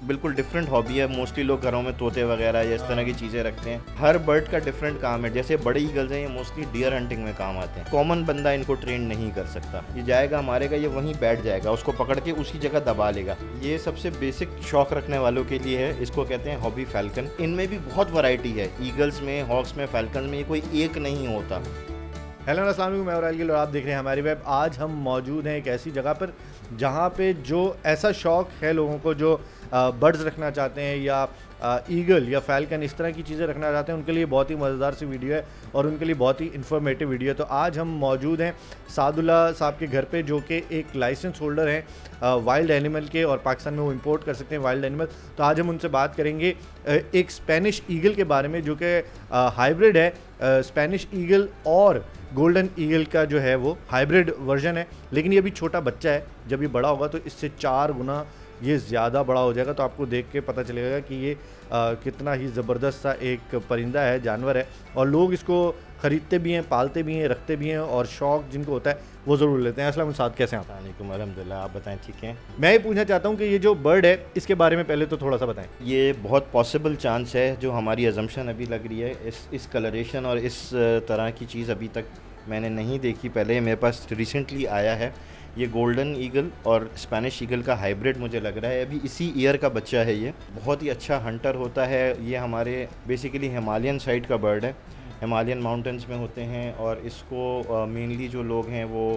बिल्कुल different hobby है। Mostly लोग घरों में तोते वगैरह या इस तरह की चीज़ें रखते हैं। हर बर्ड का डिफरेंट काम है। जैसे बड़े ईगल्स हैं, ये मोस्टली डियर हंटिंग में काम आते हैं। कॉमन बंदा इनको ट्रेन नहीं कर सकता। ये जाएगा मारेगा, ये वहीं बैठ जाएगा, उसको पकड़ के उसी जगह दबा लेगा। ये सबसे बेसिक शौक रखने वालों के लिए है। इसको कहते हैं हॉबी फैल्कन। इनमें भी बहुत वैरायटी है, ईगल्स में, हॉक्स में, फैल्कन में, ये कोई एक नहीं होता। हेलो अस्सलाम वालेकुम, मैं और गिल और आप देख रहे हैं हमारी वेब। आज हम मौजूद हैं एक ऐसी जगह पर जहाँ पे जो ऐसा शौक़ है लोगों को जो बर्ड्स रखना चाहते हैं या ईगल या फैल्कन इस तरह की चीज़ें रखना चाहते हैं, उनके लिए बहुत ही मज़ेदार सी वीडियो है और उनके लिए बहुत ही इन्फॉर्मेटिव वीडियो है। तो आज हम मौजूद हैं सादुल्ला साहब के घर पे, जो कि एक लाइसेंस होल्डर हैं वाइल्ड एनिमल के, और पाकिस्तान में वो इंपोर्ट कर सकते हैं वाइल्ड एनिमल। तो आज हम उनसे बात करेंगे एक स्पेनिश ईगल के बारे में, जो कि हाइब्रिड है। स्पेनिश ईगल और गोल्डन ईगल का जो है वो हाइब्रिड वर्जन है, लेकिन ये अभी छोटा बच्चा है। जब ये बड़ा होगा तो इससे 4 गुना ये ज़्यादा बड़ा हो जाएगा। तो आपको देख के पता चलेगा कि ये कितना ही ज़बरदस्त सा एक परिंदा है, जानवर है। और लोग इसको ख़रीदते भी हैं, पालते भी हैं, रखते भी हैं, और शौक़ जिनको होता है वो ज़रूर लेते हैं। अस्सलाम वालेकुम, कैसे हैं आप? वालेकुम अल्हम्दुलिल्लाह, आप बताएं ठीक हैं। मैं ये पूछना चाहता हूँ कि ये जो बर्ड है इसके बारे में पहले तो थोड़ा सा बताएं। ये बहुत पॉसिबल चांस है, जो हमारी अजम्पशन अभी लग रही है, इस कलरेशन और इस तरह की चीज़ अभी तक मैंने नहीं देखी। पहले मेरे पास रिसेंटली आया है ये गोल्डन ईगल और स्पेनिश ईगल का हाइब्रिड मुझे लग रहा है। अभी इसी ईयर का बच्चा है। ये बहुत ही अच्छा हंटर होता है। ये हमारे बेसिकली हिमालयन साइड का बर्ड है, हिमालयन माउंटेंस में होते हैं। और इसको मेनली जो लोग हैं वो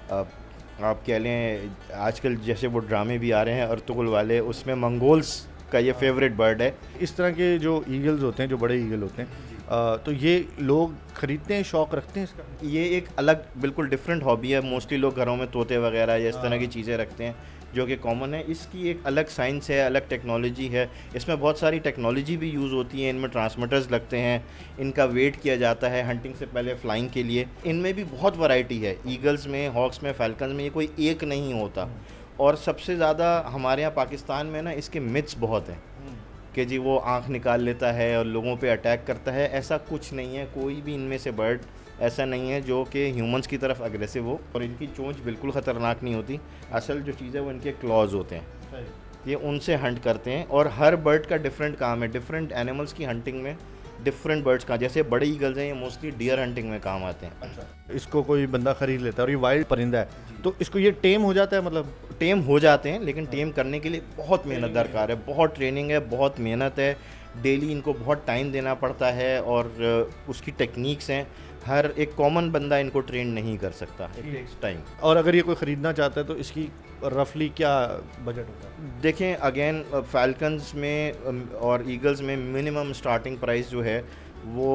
आप कह लें, आजकल जैसे वो ड्रामे भी आ रहे हैं अर्तुगरुल वाले, उसमें मंगोल्स का ये फेवरेट बर्ड है। इस तरह के जो ईगल्स होते हैं, जो बड़े ईगल होते हैं, तो ये लोग ख़रीदते हैं, शौक़ रखते हैं इसका। ये एक अलग बिल्कुल डिफरेंट हॉबी है। मोस्टली लोग घरों में तोते वगैरह या इस तरह की चीज़ें रखते हैं, जो कि कॉमन है। इसकी एक अलग साइंस है, अलग टेक्नोलॉजी है। इसमें बहुत सारी टेक्नोलॉजी भी यूज़ होती है। इनमें ट्रांसमीटर्स लगते हैं, इनका वेट किया जाता है हंटिंग से पहले, फ्लाइंग के लिए। इनमें भी बहुत वैरायटी है, ईगल्स में, हॉक्स में, फैल्कन में, ये कोई एक नहीं होता। और सबसे ज़्यादा हमारे यहाँ पाकिस्तान में ना इसके मिथ्स बहुत हैं कि जी वो आँख निकाल लेता है और लोगों पे अटैक करता है। ऐसा कुछ नहीं है। कोई भी इनमें से बर्ड ऐसा नहीं है जो कि ह्यूमंस की तरफ अग्रेसिव हो। और इनकी चोंच बिल्कुल ख़तरनाक नहीं होती। असल जो चीज़ है वो इनके क्लॉज होते हैं, ये उनसे हंट करते हैं। और हर बर्ड का डिफरेंट काम है। डिफरेंट एनिमल्स की हंटिंग में डिफरेंट बर्ड्स का, जैसे बड़े ईगल्स हैं, ये मोस्टली डियर हंटिंग में काम आते हैं। अच्छा, इसको कोई बंदा ख़रीद लेता है और ये वाइल्ड परिंदा है, तो इसको ये टेम हो जाता है? मतलब टेम हो जाते हैं, लेकिन टेम करने के लिए बहुत मेहनत दरकार है, बहुत ट्रेनिंग है, बहुत मेहनत है। डेली इनको बहुत टाइम देना पड़ता है और उसकी टेक्निक्स हैं। हर एक कॉमन बंदा इनको ट्रेन नहीं कर सकता, इट टेक्स टाइम। और अगर ये कोई ख़रीदना चाहता है तो इसकी रफली क्या बजट होता है? देखें, अगेन फैल्कन्स में और ईगल्स में मिनिमम स्टार्टिंग प्राइस जो है वो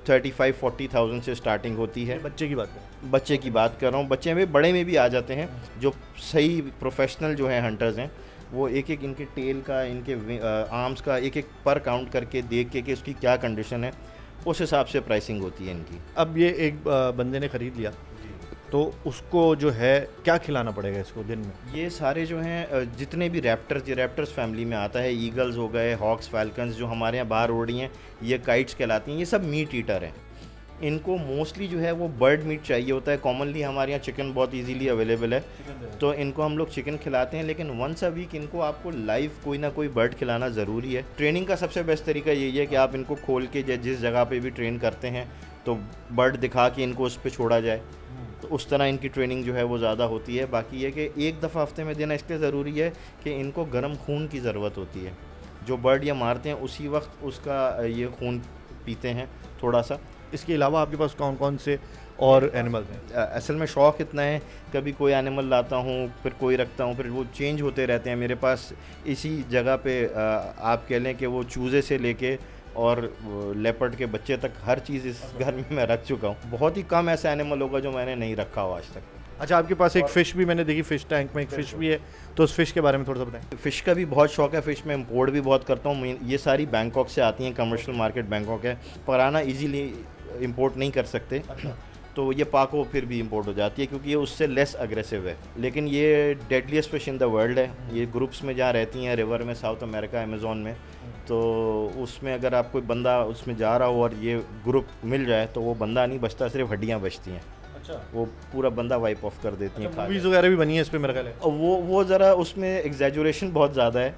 35-40,000 से स्टार्टिंग होती है। बच्चे की बात करें, बच्चे की बात कर रहा हूँ। बच्चे में बड़े में भी आ जाते हैं। जो सही प्रोफेशनल जो हैं हंटर्स हैं, वो एक एक इनके टेल का, इनके आर्म्स का एक एक पर काउंट करके देख के कि उसकी क्या कंडीशन है, उस हिसाब से प्राइसिंग होती है इनकी। अब ये एक बंदे ने ख़रीद लिया तो उसको जो है क्या खिलाना पड़ेगा इसको दिन में? ये सारे जो हैं जितने भी रैप्टर्स, ये रैप्टर्स फैमिली में आता है। ईगल्स हो गए, हॉक्स, फैल्कन्स जो हमारे यहाँ बाहर उड़ रही हैं, ये काइट्स कहलाती हैं। ये सब मीट ईटर हैं। इनको मोस्टली जो है वो बर्ड मीट चाहिए होता है। कॉमनली हमारे यहाँ चिकन बहुत इजीली अवेलेबल है, तो इनको हम लोग चिकन खिलाते हैं। लेकिन वंस अ वीक इनको आपको लाइव कोई ना कोई बर्ड खिलाना ज़रूरी है। ट्रेनिंग का सबसे बेस्ट तरीका यही है कि आप इनको खोल के जिस जगह पे भी ट्रेन करते हैं तो बर्ड दिखा के इनको उस पर छोड़ा जाए, तो उस तरह इनकी ट्रेनिंग जो है वो ज़्यादा होती है। बाकी ये कि एक दफ़ा हफ्ते में देना इसलिए ज़रूरी है कि इनको गर्म खून की ज़रूरत होती है। जो बर्ड ये मारते हैं उसी वक्त उसका ये खून पीते हैं थोड़ा सा। इसके अलावा आपके पास कौन कौन से और एनिमल्स हैं? असल में शौक़ इतना है, कभी कोई एनिमल लाता हूँ, फिर कोई रखता हूँ, फिर वो चेंज होते रहते हैं। मेरे पास इसी जगह पे आप कह लें कि वो चूज़े से लेके और लेपर्ड के बच्चे तक हर चीज़ इस घर में मैं रख चुका हूँ। बहुत ही कम ऐसा एनिमल होगा जो मैंने नहीं रखा हो आज तक। अच्छा, आपके पास एक फ़िश भी मैंने देखी, फ़िश टैंक में एक फ़िश भी है, तो उस फ़िश के बारे में थोड़ा सा बताएं। फ़िश का भी बहुत शौक़ है। फ़िश में इम्पोर्ट भी बहुत करता हूँ। ये सारी बैंकॉक से आती हैं, कमर्शियल मार्केट बैंकॉक है। पुराना ईजीली इंपोर्ट नहीं कर सकते। अच्छा। तो ये पाको फिर भी इंपोर्ट हो जाती है क्योंकि ये उससे लेस अग्रेसिव है। लेकिन ये deadliest fish in the world है। ये ग्रुप्स में जहाँ रहती हैं रिवर में, साउथ अमेरिका, अमेज़ोन में, तो उसमें अगर आप कोई बंदा उसमें जा रहा हो और ये ग्रुप मिल जाए तो वो बंदा नहीं बचता, सिर्फ हड्डियाँ बचती हैं। अच्छा। वो पूरा बंदा वाइप ऑफ कर देती हैं। मूवीज़ वगैरह भी बनी है इस पे मेरा ख्याल है। और वो ज़रा उसमें एग्जैजुरेशन बहुत ज़्यादा है,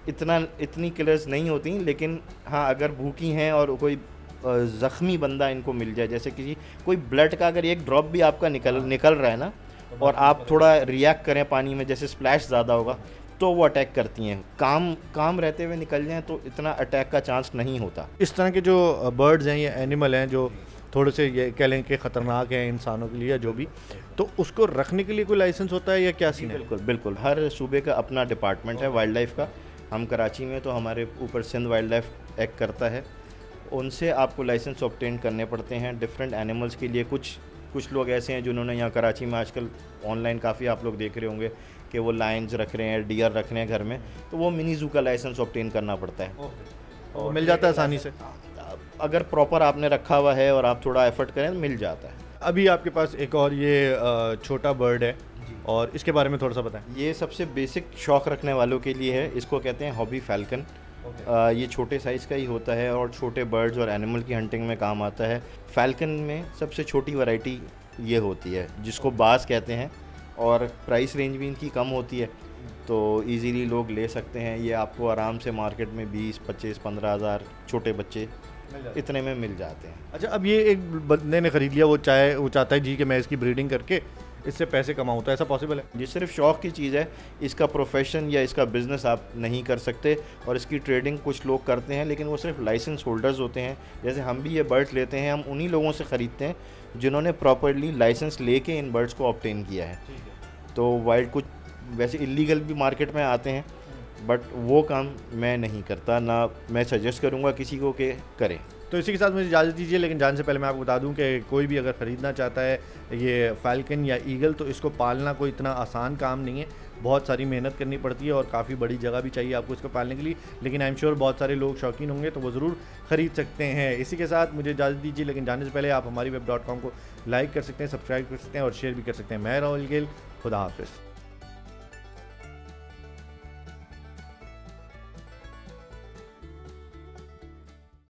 इतनी किलर्स नहीं होती, लेकिन हाँ अगर भूखी हैं और कोई ज़ख्मी बंदा इनको मिल जाए, जैसे कोई ब्लड का अगर एक ड्रॉप भी आपका निकल रहा है ना, और आप थोड़ा रिएक्ट करें पानी में, जैसे स्प्लैश ज़्यादा होगा, तो वो अटैक करती हैं। काम रहते हुए निकल जाएं तो इतना अटैक का चांस नहीं होता। इस तरह के जो बर्ड्स हैं या एनिमल हैं जो थोड़े से ये कह लें कि ख़तरनाक हैं इंसानों के लिए या जो भी, तो उसको रखने के लिए कोई लाइसेंस होता है या क्या सीन है? बिल्कुल हर सूबे का अपना डिपार्टमेंट है वाइल्ड लाइफ का। हम कराची में तो हमारे ऊपर सिंध वाइल्ड लाइफ एक्ट करता है, उनसे आपको लाइसेंस ऑब्टेन करने पड़ते हैं डिफरेंट एनिमल्स के लिए। कुछ लोग ऐसे हैं जिन्होंने यहाँ कराची में आजकल ऑनलाइन काफ़ी आप लोग देख रहे होंगे कि वो लायंस रख रहे हैं, डियर रख रहे हैं घर में, तो वो मिनी जू का लाइसेंस ऑब्टेन करना पड़ता है। और मिल जाता है आसानी से? अगर प्रॉपर आपने रखा हुआ है और आप थोड़ा एफर्ट करें तो मिल जाता है। अभी आपके पास एक और ये छोटा बर्ड है, और इसके बारे में थोड़ा सा बताएं। ये सबसे बेसिक शौक़ रखने वालों के लिए है, इसको कहते हैं हॉबी फैल्कन। ये छोटे साइज़ का ही होता है और छोटे बर्ड्स और एनिमल की हंटिंग में काम आता है। फैल्कन में सबसे छोटी वैरायटी ये होती है जिसको बास कहते हैं, और प्राइस रेंज भी इनकी कम होती है, तो इजीली लोग ले सकते हैं। ये आपको आराम से मार्केट में 20, 25, 15 हज़ार छोटे बच्चे इतने में मिल जाते हैं। अच्छा, अब ये एक बंदे ने ख़रीद लिया, वो चाहता है जी कि मैं इसकी ब्रीडिंग करके इससे पैसे कमाऊँ, तो ऐसा पॉसिबल है? ये सिर्फ शौक़ की चीज़ है, इसका प्रोफेशन या इसका बिज़नेस आप नहीं कर सकते। और इसकी ट्रेडिंग कुछ लोग करते हैं, लेकिन वो सिर्फ लाइसेंस होल्डर्स होते हैं। जैसे हम भी ये बर्ड्स लेते हैं, हम उन्हीं लोगों से ख़रीदते हैं जिन्होंने प्रॉपरली लाइसेंस लेके इन बर्ड्स को ऑब्टेन किया है। तो वाइल्ड कुछ वैसे इलीगल भी मार्केट में आते हैं, बट वो काम मैं नहीं करता, ना मैं सजेस्ट करूँगा किसी को कि करें। तो इसी के साथ मुझे इजाज़त दीजिए, लेकिन जाने से पहले मैं आपको बता दूं कि कोई भी अगर ख़रीदना चाहता है ये फैल्कन या ईगल, तो इसको पालना कोई इतना आसान काम नहीं है, बहुत सारी मेहनत करनी पड़ती है और काफ़ी बड़ी जगह भी चाहिए आपको इसको पालने के लिए। लेकिन आई एम श्योर बहुत सारे लोग शौकीन होंगे तो वो ज़रूर ख़रीद सकते हैं। इसी के साथ मुझे इजाज़त दीजिए, लेकिन जाने से पहले आप हमारी web.com को लाइक कर सकते हैं, सब्सक्राइब कर सकते हैं और शेयर भी कर सकते हैं। मैं राहुल गिल, खुदा हाफिज़।